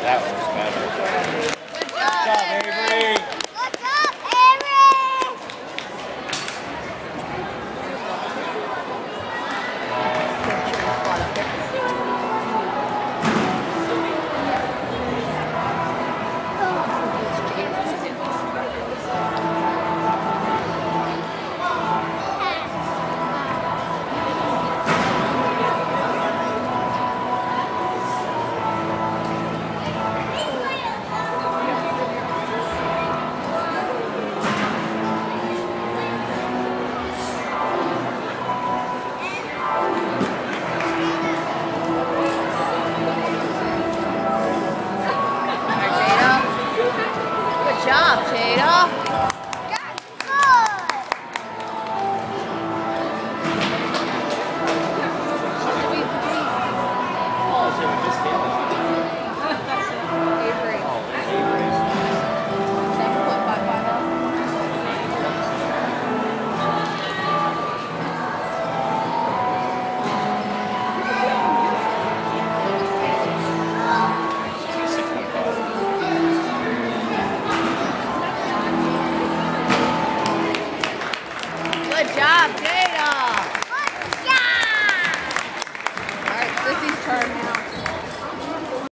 That was better. Good job, Avery. Good job, Avery! Good job, Jada. Avery. 6.5. Good job, Jada. Good job! All right, Sissy's turn now.